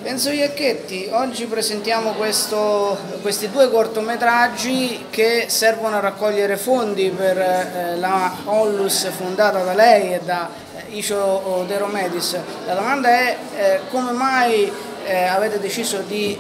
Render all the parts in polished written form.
Enzo Iacchetti, oggi presentiamo questi due cortometraggi che servono a raccogliere fondi per la Onlus fondata da lei e da Icio De Romedis. La domanda è come mai avete deciso di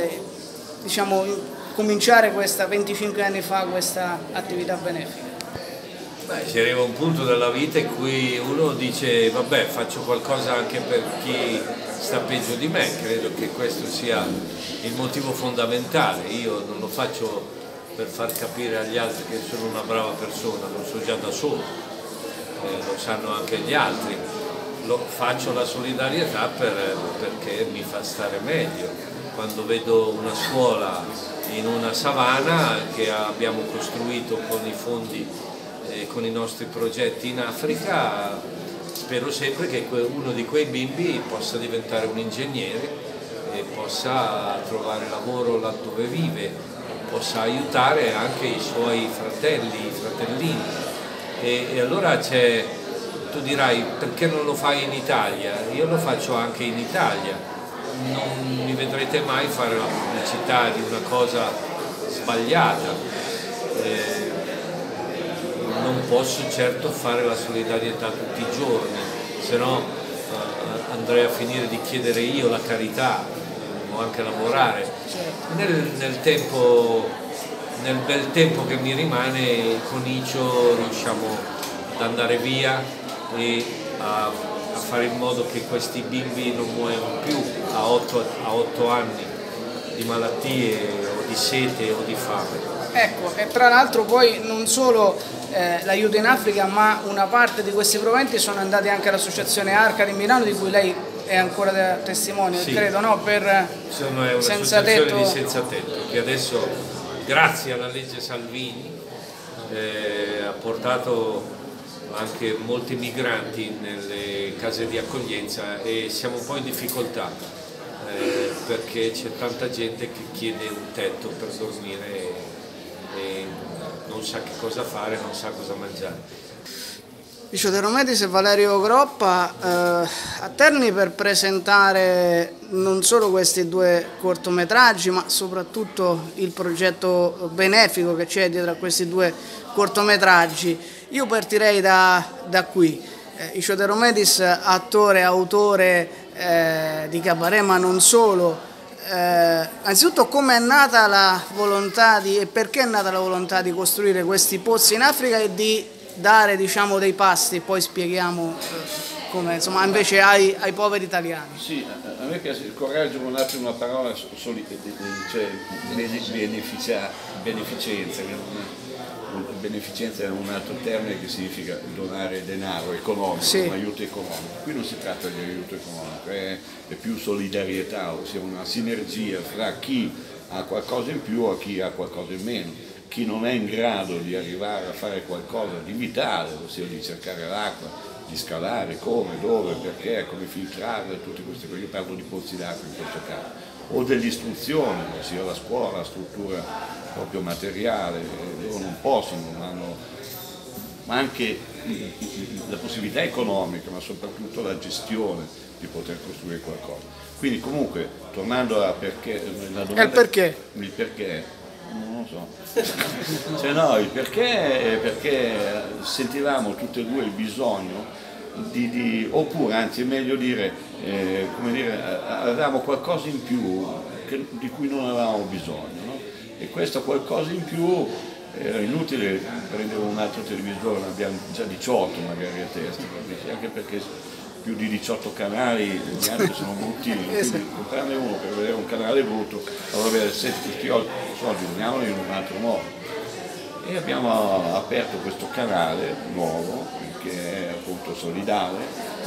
cominciare 25 anni fa questa attività benefica? Si arriva a un punto della vita in cui uno dice vabbè, faccio qualcosa anche per chi sta peggio di me. Credo che questo sia il motivo fondamentale. Io non lo faccio per far capire agli altri che sono una brava persona, lo so già da solo, lo sanno anche gli altri. Faccio la solidarietà perché mi fa stare meglio. Quando vedo una scuola in una savana che abbiamo costruito con i fondi, con i nostri progetti in Africa, spero sempre che uno di quei bimbi possa diventare un ingegnere e possa trovare lavoro laddove vive, possa aiutare anche i suoi fratelli, i fratellini. E allora tu dirai perché non lo fai in Italia? Io lo faccio anche in Italia, non mi vedrete mai fare la pubblicità di una cosa sbagliata. Non posso certo fare la solidarietà tutti i giorni, se no andrei a finire di chiedere io la carità o anche lavorare. Nel bel tempo che mi rimane con Icio riusciamo ad andare via e a fare in modo che questi bimbi non muoiano più a 8 anni di malattie o di sete o di fame. Ecco, e tra l'altro poi non solo l'aiuto in Africa, ma una parte di questi proventi sono andati anche all'associazione Arca di Milano, di cui lei è ancora testimone, sì, credo, no? Sono un'associazione di senza tetto che adesso, grazie alla legge Salvini, ha portato anche molti migranti nelle case di accoglienza e siamo un po' in difficoltà perché c'è tanta gente che chiede un tetto per dormire e non sa che cosa fare, non sa cosa mangiare. Icio De Romedis e Valerio Groppa a Terni per presentare non solo questi due cortometraggi, ma soprattutto il progetto benefico che c'è dietro a questi due cortometraggi. Io partirei da qui. Icio De Romedis, attore, autore di cabaret, ma non solo. Anzitutto come è nata la volontà e perché è nata la volontà di costruire questi pozzi in Africa e di dare, diciamo, dei pasti, poi spieghiamo come, insomma, invece ai poveri italiani. Sì, a me piace il coraggio, un attimo una parola, cioè beneficenza. Beneficenza è un altro termine che significa donare denaro economico, sì, un aiuto economico. Qui non si tratta di aiuto economico, è più solidarietà, ossia una sinergia fra chi ha qualcosa in più e chi ha qualcosa in meno. Chi non è in grado di arrivare a fare qualcosa di vitale, ossia di cercare l'acqua, di scalare, come, dove, perché, come filtrare, tutte queste cose. Io parlo di pozzi d'acqua in questo caso, o dell'istruzione, ossia la scuola, la struttura proprio materiale, loro non possono, ma anche la possibilità economica, ma soprattutto la gestione di poter costruire qualcosa. Quindi comunque, tornando a perché, la domanda, il perché, non lo so, cioè no, il perché è perché sentivamo tutti e due il bisogno oppure anzi è meglio dire, come dire, avevamo qualcosa in più di cui non avevamo bisogno, no? E questo qualcosa in più era inutile prendere un altro televisore, ne abbiamo già 18 magari a testa, anche perché più di 18 canali gli altri sono bruttini, quindi comprarne uno per vedere un canale brutto, allora avere 7 questi soldi, uniamoli in un altro modo. E abbiamo aperto questo canale nuovo che è appunto solidale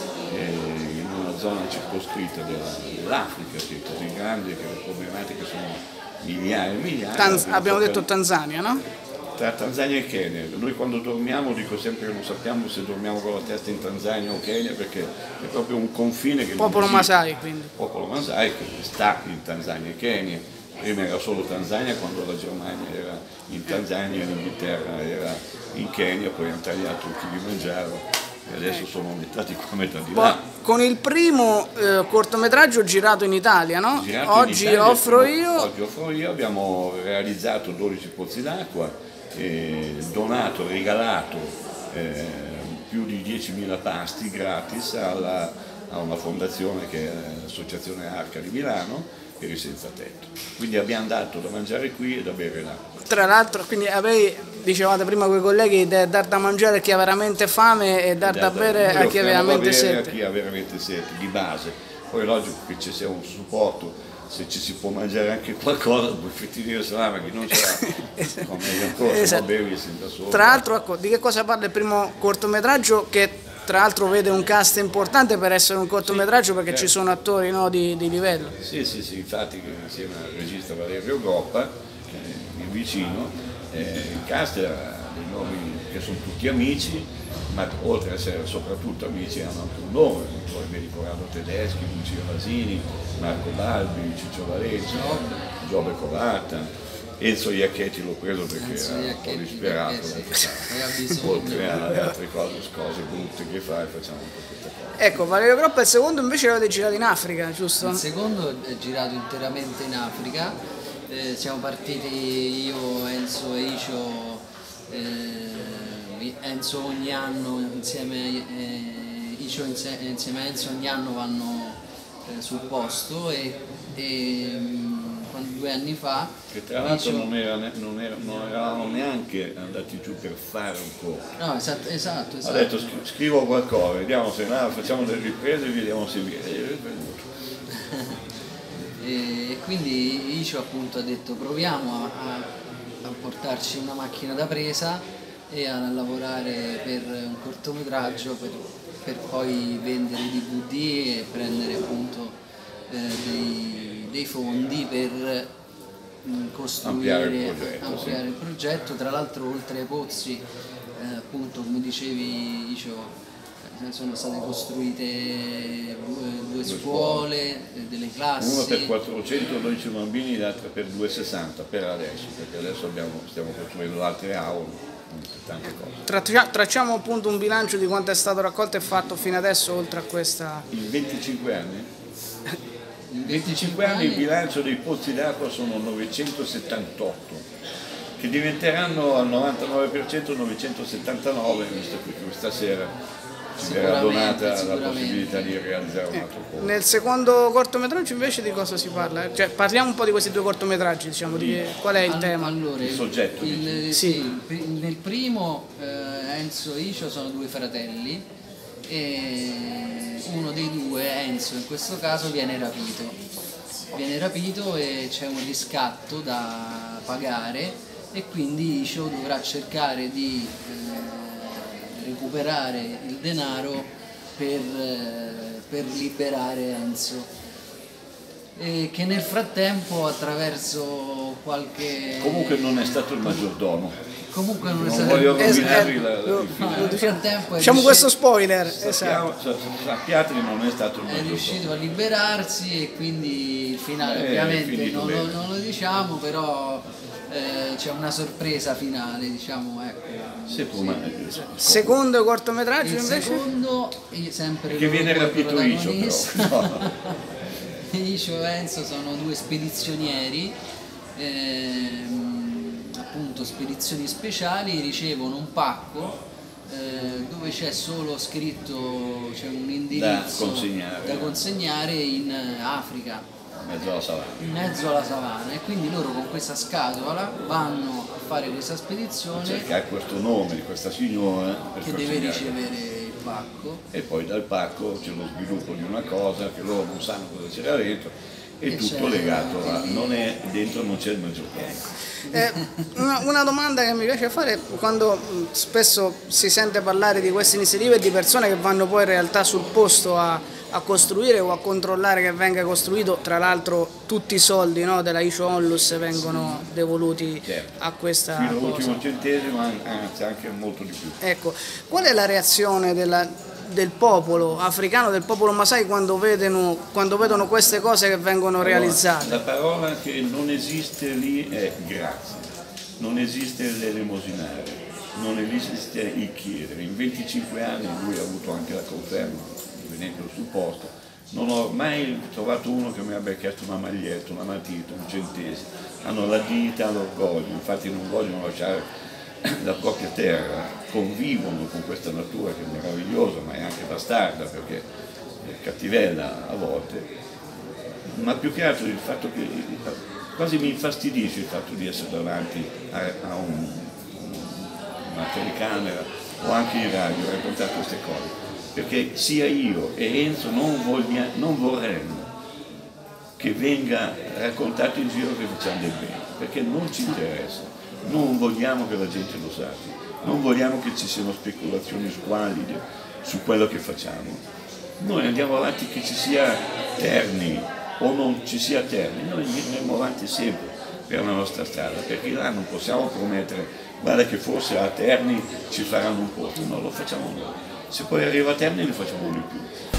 in una zona circoscritta dell'Africa, che è così grande che le problematiche sono migliaia e migliaia. Abbiamo detto Tanzania, no? Tra Tanzania e Kenya. Noi quando dormiamo dico sempre che non sappiamo se dormiamo con la testa in Tanzania o Kenya, perché è proprio un confine che popolo Masai, quindi. Popolo Masai che sta in Tanzania e Kenya. Prima era solo Tanzania, quando la Germania era in Tanzania, l'Inghilterra era in Kenya, poi hanno tagliato il Kilimangiaro e adesso sono metà di qua, metà di là. Con il primo cortometraggio girato in Italia, no? Oggi offro io, abbiamo realizzato 12 pozzi d'acqua, donato, regalato più di 10.000 pasti gratis a una fondazione che è l'Associazione Arca di Milano per i senza tetto. Quindi abbiamo dato da mangiare qui e da bere là. Tra l'altro, quindi dicevate prima con i colleghi, dar da mangiare a chi ha veramente fame e dar da bere a chi ha veramente sete. A chi ha veramente sete, di base. Poi è logico che ci sia un supporto, se ci si può mangiare anche qualcosa, un buffettino di salame, chi non ce l'ha, non meglio ancora, esatto. Non bevi senza solo. Tra l'altro, ecco, di che cosa parla il primo cortometraggio, che tra l'altro vede un cast importante per essere un cortometraggio, perché ci sono attori, no, di livello. Sì, infatti insieme al regista Valerio Groppa, il vicino, il cast era dei nomi che sono tutti amici, ma oltre ad essere soprattutto amici hanno anche un nome, poi vedi Corrado Tedeschi, Lucio Vasini, Marco Balbi, Ciccio Valencia, Giobbe Covatta. Enzo Iacchetti l'ho preso perché era un po' disperato, oltre alle altre cose brutte che fa, facciamo un po' questa cosa. Ecco, Valerio Groppa il secondo invece l'avete girato in Africa, giusto? Il secondo è girato interamente in Africa, siamo partiti io, Enzo e Icio, Enzo ogni anno insieme, Icio insieme a Enzo ogni anno vanno sul posto e 2 anni fa, che tra l'altro non eravamo neanche andati giù per fare un corto. No, esatto. Ha detto scrivo qualcosa, vediamo se facciamo delle riprese e vediamo se viene. E quindi Icio appunto ha detto proviamo a portarci una macchina da presa e a lavorare per un cortometraggio per poi vendere DVD e prendere appunto dei fondi per costruire, ampliare il progetto. Tra l'altro oltre ai pozzi, appunto come dicevi Icio, sono state costruite due scuole, delle classi. Una per 412 bambini e l'altra per 260 per adesso, perché adesso stiamo costruendo altre aule. Tante cose. Tracciamo appunto un bilancio di quanto è stato raccolto e fatto fino adesso, oltre a questa... In 25 anni? In 25 anni il bilancio dei pozzi d'acqua sono 978, che diventeranno al 99% 979, visto che questa sera ci verrà donata la possibilità di realizzare un altro corto. Nel secondo cortometraggio invece di cosa si parla? Cioè, parliamo un po' di questi 2 cortometraggi, diciamo, qual è il tema? Allora, il soggetto. Nel primo Enzo e Icio sono 2 fratelli e uno dei 2, Enzo in questo caso, viene rapito e c'è un riscatto da pagare e quindi Icio dovrà cercare di recuperare il denaro per liberare Enzo, e che nel frattempo attraverso qualche... Comunque non è stato il maggiordomo. Comunque non è Non stato... voglio rovinarvi il finale. Diciamo questo spoiler. Sappiate che non è stato il maggiordomo. È riuscito a liberarsi e quindi il finale ovviamente non lo diciamo, però c'è una sorpresa finale, diciamo, ecco. Secondo cortometraggio invece? Il secondo, sempre che viene rapito Icio, però. No. Icio e Enzo sono 2 spedizionieri, appunto spedizioni speciali, ricevono un pacco dove c'è solo scritto, c'è un indirizzo da consegnare in Africa. In mezzo alla savana, e quindi loro con questa scatola vanno a fare questa spedizione, cercare questo nome di questa signora che deve ricevere il pacco, e poi dal pacco c'è lo sviluppo di una cosa che loro non sanno cosa c'era dentro, è tutto legato a dentro non c'è il maggiordomo. Una domanda che mi piace fare, quando spesso si sente parlare di queste iniziative e di persone che vanno poi in realtà sul posto a costruire o a controllare che venga costruito, tra l'altro tutti i soldi, no, della Icio Onlus vengono devoluti a questa fino cosa. All'ultimo centesimo, anzi anche molto di più. Ecco, qual è la reazione del popolo africano, del popolo Masai, quando vedono queste cose che vengono realizzate? La parola che non esiste lì è grazie, non esiste l'elemosinario. non esiste il chiedere. In 25 anni lui ha avuto anche la conferma, venendo sul posto. Non ho mai trovato uno che mi abbia chiesto una maglietta, una matita, un centesimo. Hanno la dignità, l'orgoglio, infatti non vogliono lasciare la propria terra, convivono con questa natura che è meravigliosa, ma è anche bastarda perché è cattivella a volte, ma più che altro il fatto che quasi mi infastidisce il fatto di essere davanti a una telecamera o anche in radio a raccontare queste cose, perché sia io e Enzo non vorremmo che venga raccontato in giro che facciamo del bene, perché non ci interessa, non vogliamo che la gente lo sappia, non vogliamo che ci siano speculazioni squallide su quello che facciamo. Noi andiamo avanti che ci sia Terni o non ci sia Terni, noi andremo avanti sempre per la nostra strada, perché là non possiamo promettere, guarda che forse a Terni ci faranno un posto, no, lo facciamo noi. Se poi arriva a Terni ne facciamo di più.